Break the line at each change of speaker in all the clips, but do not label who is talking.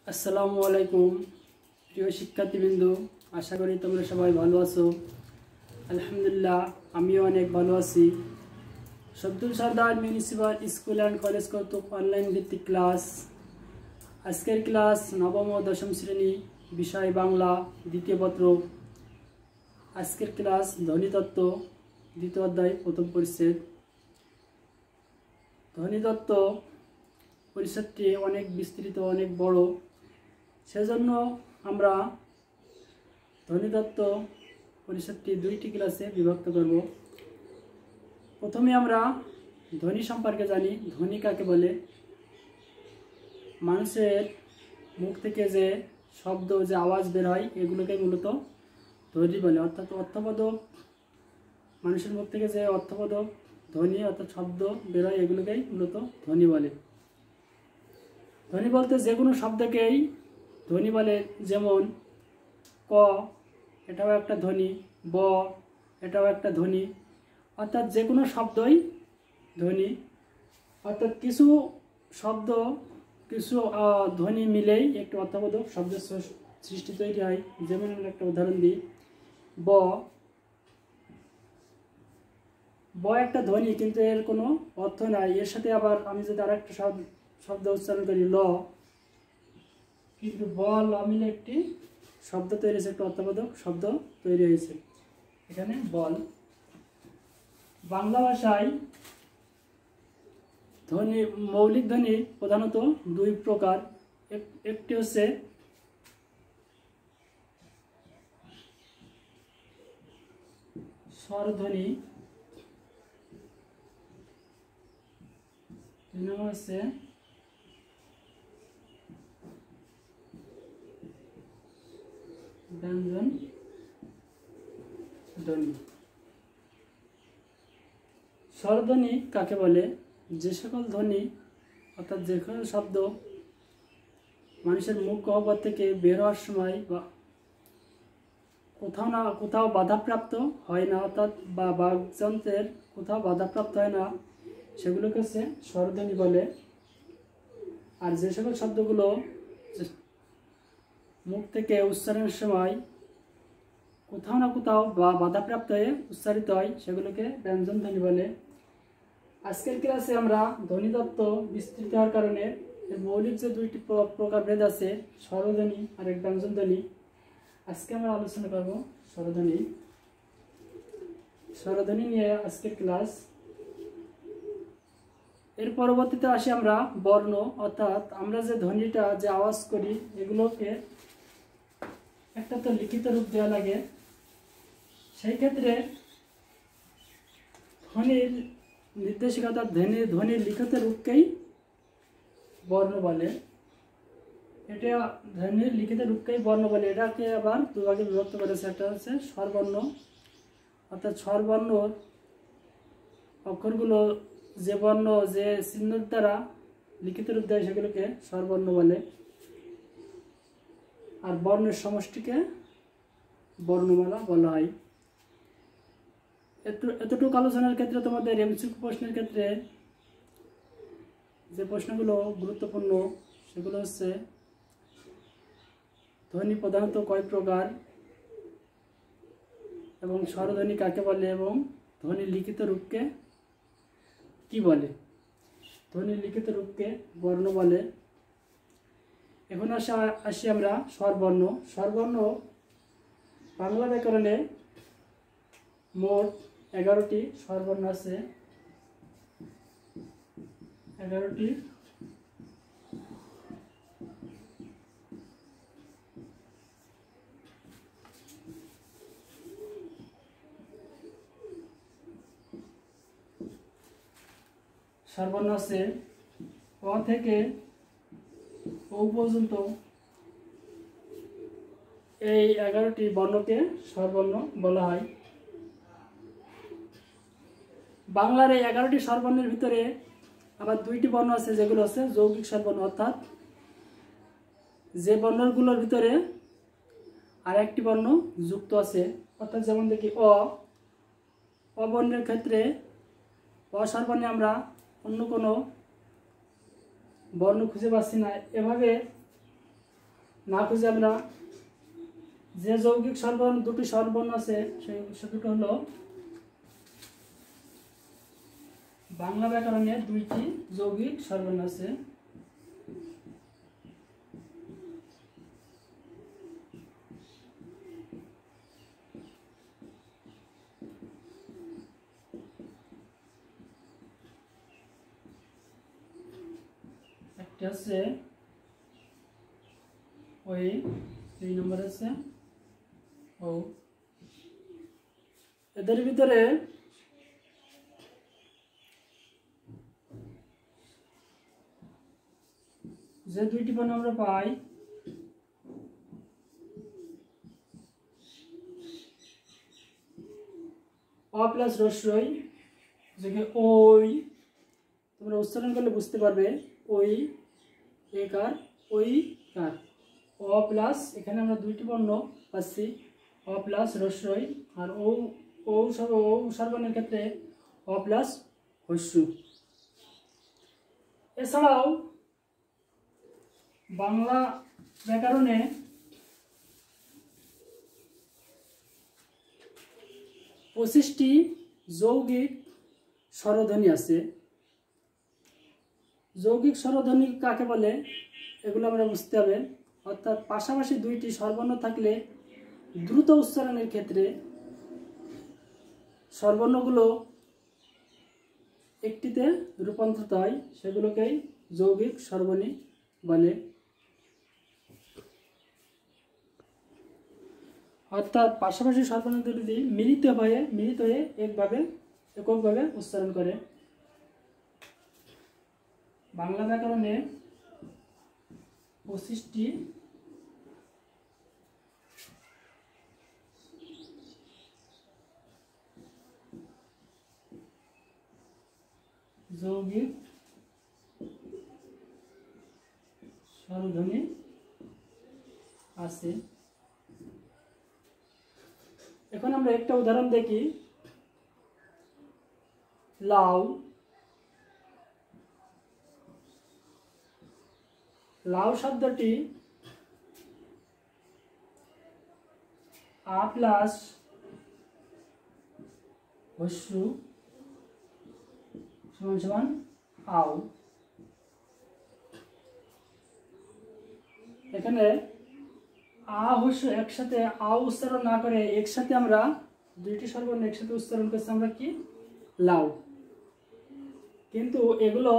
আসসালামু আলাইকুম প্রিয় শিক্ষার্থীবৃন্দ, আশা করি তোমরা সবাই ভালো আছো। আলহামদুলিল্লাহ, আমিও অনেক ভালো আছি। Shabdul Sardar municipal school and college কর্তৃক অনলাইন ভিত্তিক ক্লাস। আজকের ক্লাস নবম ও দশম শ্রেণী, বিষয় বাংলা, দ্বিতীয় পত্র। আজকের ক্লাস ধ্বনিতত্ত্ব, দ্বিতীয় অধ্যায়, প্রথম পরিচ্ছেদ। ধ্বনিতত্ত্ব পরিচ্ছেদটি অনেক বিস্তৃত, অনেক বড়, সেজন্য আমরা ধ্বনিতত্ত্ব পরিচ্ছেদটি দুইটি ক্লাসে বিভক্ত করব। প্রথমে আমরা ধ্বনি সম্পর্কে জানি। ধ্বনি কাকে বলে? মানুষের মুখ থেকে যে শব্দ, যে আওয়াজ বের হয়, এগুলোকে মূলত ধ্বনি বলে। অর্থাৎ অর্থবোধক, মানুষের মুখ থেকে যে অর্থবোধক ধ্বনি অর্থাৎ শব্দ বের হয়, এগুলোকেই মূলত ধ্বনি বলে। ধ্বনি বলতে যে কোনো শব্দকেই ধ্বনি বলে। যেমন ক, এটাও একটা ধ্বনি। ব, এটাও একটা ধ্বনি। অর্থাৎ যে কোনো শব্দই ধ্বনি। অর্থাৎ কিছু শব্দ, কিছু ধ্বনি মিলেই একটি অর্থবোধক শব্দের সৃষ্টি তৈরি হয়। যেমন একটা উদাহরণ দিই, ব। ব একটা ধ্বনি, কিন্তু এর কোনো অর্থ নাই। এর সাথে আবার আমি যদি আর একটা শব্দ উচ্চারণ করি, ল, কিন্তু ব ল মিলে একটি শব্দ তৈরি হয়েছে, একটা অর্থবোধক শব্দ তৈরি হয়েছে, এখানে বল। বাংলা ভাষায় ধ্বনি, মৌলিক ধ্বনি প্রধানত দুই প্রকার। একটি হচ্ছে স্বরধ্বনি, দুই নম্বর হচ্ছে ব্যঞ্জন ধ্বনি। স্বরধ্বনি কাকে বলে? যে সকল ধ্বনি অর্থাৎ যে সকল শব্দ মানুষের মুখ গহ্বর থেকে বের হওয়ার সময় বা কোথাও বাধাপ্রাপ্ত হয় না, অর্থাৎ বা বাকযন্ত্রের কোথাও বাধাপ্রাপ্ত হয় না, সেগুলোকে হচ্ছে স্বরধ্বনি বলে। আর যে সকল শব্দগুলো মুখ থেকে উচ্চারণের সময় কোথাও না কোথাও বাধাপ্রাপ্ত হয়ে উচ্চারিত হয়, সেগুলোকে ব্যঞ্জন ধ্বনি বলে। আজকের ক্লাসে আমরা ধ্বনিতত্ত্ব বিস্তৃত হওয়ার কারণে মৌলিক যে দুইটি প্রকারভেদ আছে, স্বরধ্বনি আর এক ব্যঞ্জন ধ্বনি, আজকে আমরা আলোচনা করব স্বরধ্বনি। স্বরধ্বনি নিয়ে আজকের ক্লাস। এর পরবর্তীতে আসি আমরা বর্ণ, অর্থাৎ আমরা যে ধ্বনিটা, যে আওয়াজ করি, এগুলোকে একটা তো লিখিত রূপ দেওয়া লাগে। সেই ক্ষেত্রে ধ্বনির নির্দেশিকতা, ধ্বনির লিখিত রূপকেই বর্ণ বলে। এটা ধ্বনির লিখিত রূপকেই বর্ণ বলে। এটাকে আবার দুভাগে বিভক্ত করেছে। একটা হচ্ছে স্বরবর্ণ, অর্থাৎ স্বরবর্ণ অক্ষরগুলো যে বর্ণ, যে চিহ্নের দ্বারা লিখিত রূপ দেয়, সেগুলোকে স্বরবর্ণ বলে। আর বর্ণের সমষ্টিকে বর্ণমালা বলা হয়। এতটুকু আলোচনার ক্ষেত্রে তোমাদের এমসিকিউ প্রশ্নের ক্ষেত্রে যে প্রশ্নগুলো গুরুত্বপূর্ণ, সেগুলো হচ্ছে ধ্বনি প্রধানত কয় প্রকার, এবং স্বরধ্বনি কাকে বলে, এবং ধ্বনির লিখিত রূপকে কি বলে। ধ্বনির লিখিত রূপকে বর্ণ বলে। এখন আসি আমরা স্বরবর্ণ। স্বরবর্ণ বাংলা ব্যাকরণে মোট 11টি স্বরবর্ণ আছে। 11টি স্বরবর্ণ আছে। অ থেকে ও পর্যন্ত এই 11টি বর্ণকে স্বরবর্ণ বলা হয়। বাংলার এই 11টি স্বরবর্ণের ভিতরে আবার দুইটি বর্ণ আছে, যেগুলো হচ্ছে যৌগিক স্বরবর্ণ, অর্থাৎ যে বর্ণগুলোর ভিতরে আর একটি বর্ণ যুক্ত আছে। অর্থাৎ যেমন দেখি অ বর্ণের ক্ষেত্রে অ স্বরবর্ণে আমরা অন্য কোনো বর্ণ খুঁজে পাচ্ছি না। এভাবে না খুঁজে আমরা যে যৌগিক স্বরবর্ণ দুটি স্বরবর্ণ আছে সে দুটো হলো বাংলা ব্যাকরণে দুইটি যৌগিক স্বরবর্ণ আছে। একটি আছে ওই 2 নম্বর আছে ও। এদের ভিতরে যে দুইটি বর্ণ আমরা পাই অ প্লাস রস্যই, যেখানে ওই তোমরা উচ্চারণ করলে বুঝতে পারবে ওই একার ওই কার অ প্লাস, এখানে আমরা দুইটি বর্ণ পাচ্ছি অ প্লাস রস্যই, আর ও ও স্বরবর্ণের ক্ষেত্রে অ প্লাস হস্যু। এছাড়াও বাংলা ব্যাকরণে 25টি যৌগিক স্বরধ্বনি আছে। যৌগিক স্বরধ্বনি কাকে বলে এগুলো আমরা বুঝতে হবে। অর্থাৎ পাশাপাশি দুইটি স্বরবর্ণ থাকলে দ্রুত উচ্চারণের ক্ষেত্রে স্বরবর্ণগুলো একটিতে রূপান্তরিত হয়, সেগুলোকেই যৌগিক স্বরধ্বনি বলে। অর্থাৎ পাশাপাশি স্বরবর্ণ দুটি মিলিত হয়ে এককভাবে উচ্চারণ করে। বাংলা ব্যাকরণে 25টি যৌগিক স্বরধ্বনি আছে। এখন আমরা একটা উদাহরণ দেখি। লাউ, লাউ শব্দটি আ প্লাস হস্যু সমান সমান আও। এখানে আ হস্য একসাথে আও উচ্চারণ না করে একসাথে আমরা দুইটি স্বরবর্ণ একসাথে উচ্চারণ করছি আমরা কি লাউ। কিন্তু এগুলো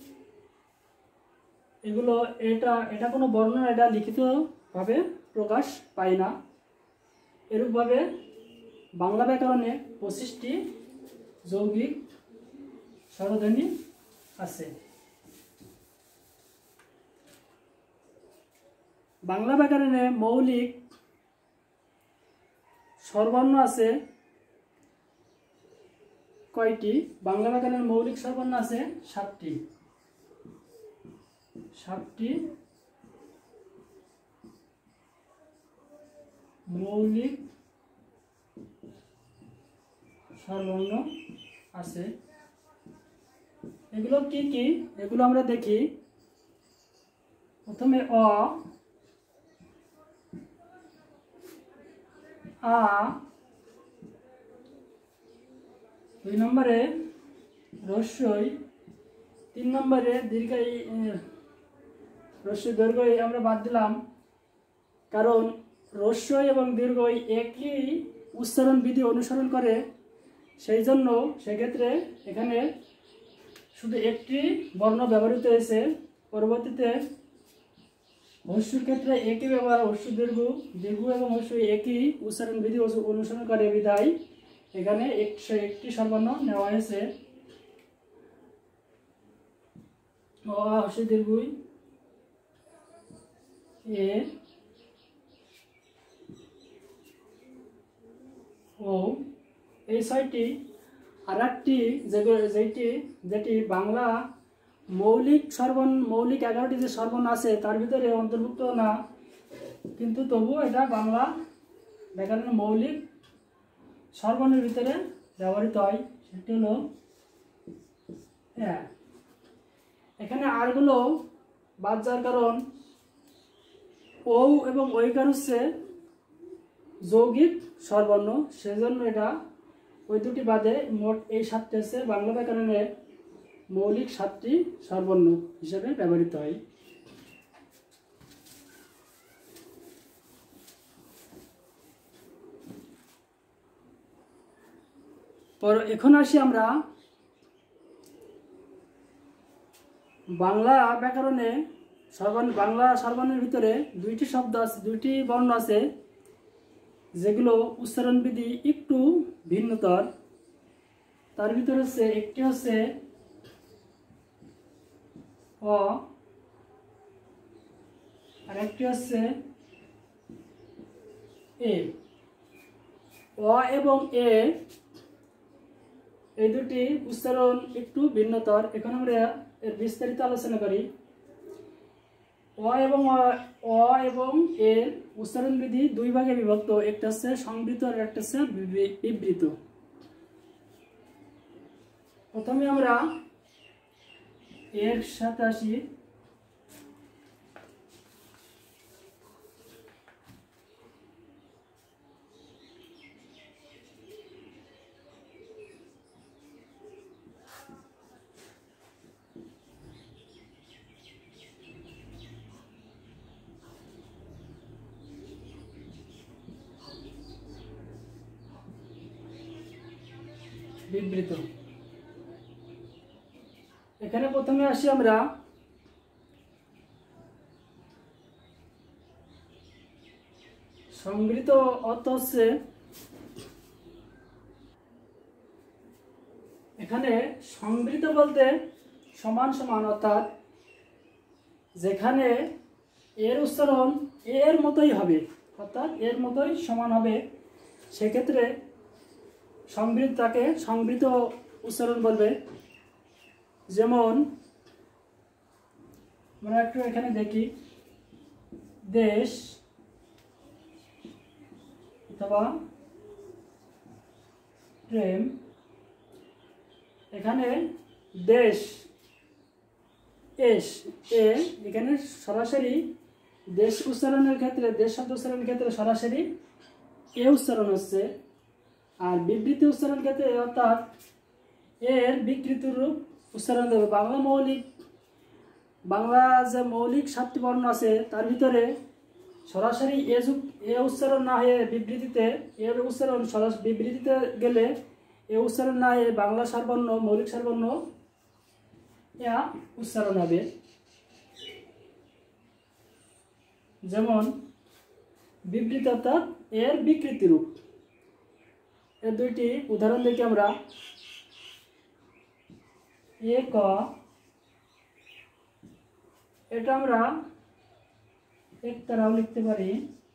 এটা কোনো বর্ণনা, এটা লিখিতভাবে প্রকাশ পায় না। এরূপভাবে বাংলা ব্যাকরণে 25টি যৌগিক স্বরধ্বনি আছে। বাংলা ব্যাকরণে মৌলিক স্বরবর্ণ আছে কয়টি? বাংলা ব্যাকরণের মৌলিক স্বরবর্ণ আছে 7টি। 7টি মৌলিক স্বরবর্ণ আছে। এগুলো কি কি এগুলো আমরা দেখি। প্রথমে অ, আ, 2 নম্বরে রস্যই, 3 নম্বরে দীর্ঘই। রস্যই দীর্ঘই আমরা বাদ দিলাম কারণ রস্যই এবং দীর্ঘই একই উচ্চারণ বিধি অনুসরণ করে, সেই জন্য সেক্ষেত্রে এখানে শুধু একটি বর্ণ ব্যবহৃত হয়েছে। পরবর্তীতে হস্যুর ক্ষেত্রে একই ব্যবহার, হস্যু দীর্ঘ, দীর্ঘ এবং হস্য একই উচ্চারণ বিধি অনুসরণ করে বিধায় এখানে একটি স্বরবর্ণ নেওয়া হয়েছে। অ হস্য দীর্ঘই এ ও, এই 6টি। আর একটি যেটি বাংলা মৌলিক 11টি যে স্বরবর্ণ আছে তার ভিতরে অন্তর্ভুক্ত না, কিন্তু তবুও এটা বাংলা ব্যাকরণের মৌলিক স্বরবর্ণের ভিতরে ব্যবহৃত হয়। সেটি হলো হ্যাঁ। এখানে আরগুলো বাদ যাওয়ার কারণ ও এবং ঐকার হচ্ছে যৌগিক স্বরবর্ণ, সেজন্য এটা ওই দুটি বাদে মোট এই 7টি হচ্ছে বাংলা ব্যাকরণে মৌলিক 7টি স্বরবর্ণ হিসেবে ব্যবহৃত হয়। এখন আসি আমরা বাংলা ব্যাকরণে বাংলা স্বরবর্ণের ভিতরে 2টি শব্দ আছে, 2টি বর্ণ আছে যেগুলো উচ্চারণ বিধি একটু ভিন্নতর। তার ভিতরে হচ্ছে একটি হচ্ছে অ আর একটি হচ্ছে এ। অ এবং এ এই দুটি উচ্চারণ একটু ভিন্নতর। এখন আমরা এর বিস্তারিত আলোচনা করি। অ এবং এর উচ্চারণ বিধি 2 ভাগে বিভক্ত, একটা হচ্ছে সংবৃত আর একটা হচ্ছে বিবৃত। প্রথমে আমরা এর সাথে আসি। বিবৃত। এখানে প্রথমে আসি আমরা সংবৃত অর্থ হচ্ছে, এখানে সংবৃত বলতে সমান সমান, অর্থাৎ যেখানে এর উচ্চারণ এর মতোই হবে, অর্থাৎ এর মতোই সমান হবে, সেক্ষেত্রে তাকে সংবৃত উচ্চারণ বলবে। যেমন আমরা একটু এখানে দেখি, দেশ অথবা প্রেম। এখানে দেশ এস এ, এখানে সরাসরি দেশ উচ্চারণের ক্ষেত্রে, দেশ শব্দ উচ্চারণের ক্ষেত্রে সরাসরি এ উচ্চারণ হচ্ছে। আর বিবৃতি উচ্চারণ ক্ষেত্রে অর্থাৎ এর বিকৃত রূপ উচ্চারণ দেবে। বাংলা যে মৌলিক 7টি বর্ণ আছে তার ভিতরে সরাসরি এ উচ্চারণ না হয়ে বিবৃতিতে এর উচ্চারণ, বিবৃতিতে গেলে এ উচ্চারণ না হয়ে বাংলা স্বরবর্ণ, মৌলিক স্বরবর্ণ ইয়া উচ্চারণ হবে। যেমন বিবৃতি অর্থাৎ এর বিকৃতি রূপ। এর 2টি উদাহরণ দেখি আমরা। এ ক, এটা আমরা একতারাও লিখতে পারি।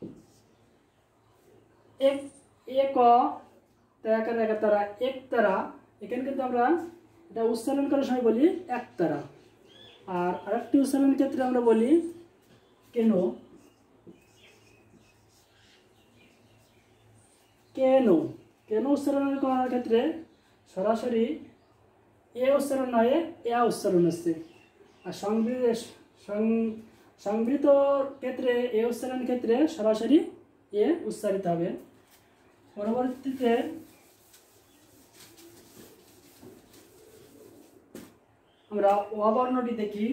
এ ক তারা একতারা, এখানে কিন্তু আমরা এটা উচ্চারণ করার সময় বলি একতারা। আর আরেকটি উচ্চারণের ক্ষেত্রে আমরা বলি কেন। কেন কেন উচ্চারণ করার ক্ষেত্রে সরাসরি এ উচ্চারণ নয় এ উচ্চারণ হচ্ছে। আর সংবৃত ক্ষেত্রে এ উচ্চারণ ক্ষেত্রে সরাসরি এ উচ্চারিত হবে। পরবর্তীতে আমরা অ বর্ণটি দেখি।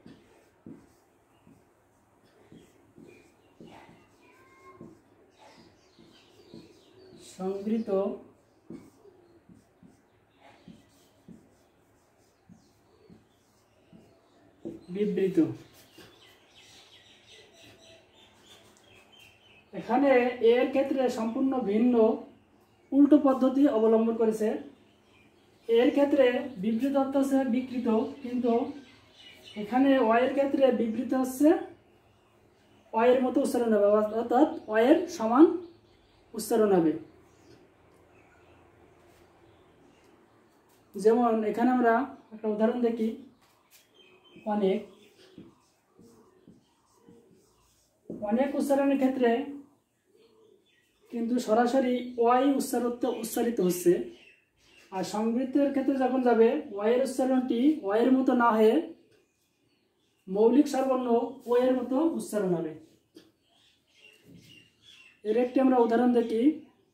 সংবৃত বিবৃত। এখানে এর ক্ষেত্রে সম্পূর্ণ ভিন্ন উল্টো পদ্ধতি অবলম্বন করেছে। এর ক্ষেত্রে বিবৃত অর্থ হচ্ছে বিকৃত, কিন্তু এখানে অয়ের ক্ষেত্রে বিবৃত হচ্ছে অয়ের মতো উচ্চারণ হবে, অর্থাৎ অয়ের সমান উচ্চারণ হবে। যেমন এখানে আমরা একটা উদাহরণ দেখি। অনেক অনেক উচ্চারণের ক্ষেত্রে কিন্তু সরাসরি অয় উচ্চারিত হচ্ছে। আর সংবৃতের ক্ষেত্রে যখন যাবে অয়ের উচ্চারণটি অয়ের মতো না হয়ে মৌলিক স্বরবর্ণ ও এর মতো উচ্চারণ হবে। এর একটি আমরা উদাহরণ দেখি।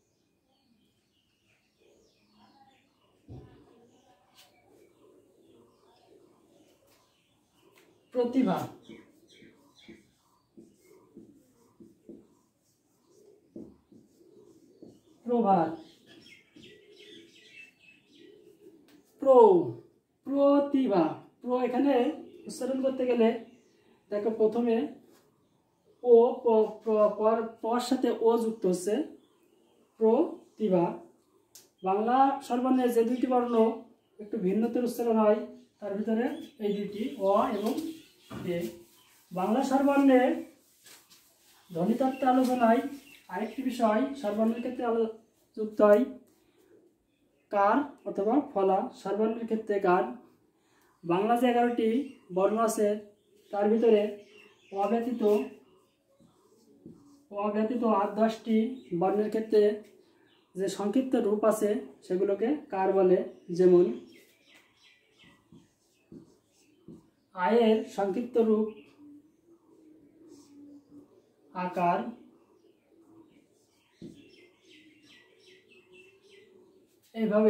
প্রতিভা, প্রভাত, প্রতিভা। এখানে উচ্চারণ করতে গেলে দেখো প্রথমে ও পর সাথে ও যুক্ত হচ্ছে, প্রতিভা। বাংলা স্বরবর্ণের যে দুইটি বর্ণ একটু ভিন্নতার উচ্চারণ হয়, তার ভিতরে এই দুইটি অ এবং এ। বাংলা স্বরবর্ণের ধ্বনিতত্ত্ব আলোচনায় আরেকটি বিষয় স্বরবর্ণের ক্ষেত্রে যুক্ত হয় কার অথবা ফলা। স্বরবর্ণের ক্ষেত্রে কার। বাংলা যে 11টি বর্ণ আছে তার ভিতরে অব্যতীত 8-10টি বর্ণের ক্ষেত্রে যে সংক্ষিপ্ত রূপ আছে সেগুলোকে কার বলে। যেমন আয়ের সংক্ষিপ্ত রূপ আকার, এইভাবে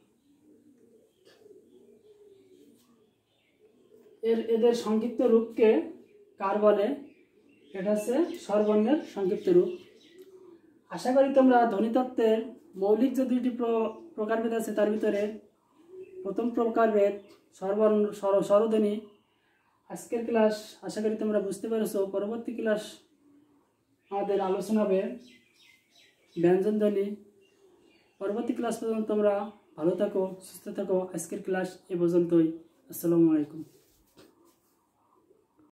এদের সংক্ষিপ্ত রূপকে কার বলে। এটা হচ্ছে স্বরবর্ণের সংক্ষিপ্ত রূপ। আশা করি তোমরা ধ্বনিতত্ত্বের মৌলিক যে দুইটি প্রকারভেদ আছে তার ভিতরে প্রথম প্রকারভেদ স্বরধ্বনি, আজকের ক্লাস আশা করি তোমরা বুঝতে পেরেছো। পরবর্তী ক্লাস আমাদের আলোচনা হবে ব্যঞ্জনধ্বনি। পরবর্তী ক্লাস পর্যন্ত তোমরা ভালো থাকো, সুস্থ থাকো। আজকের ক্লাস এ পর্যন্তই। আসসালামু আলাইকুম।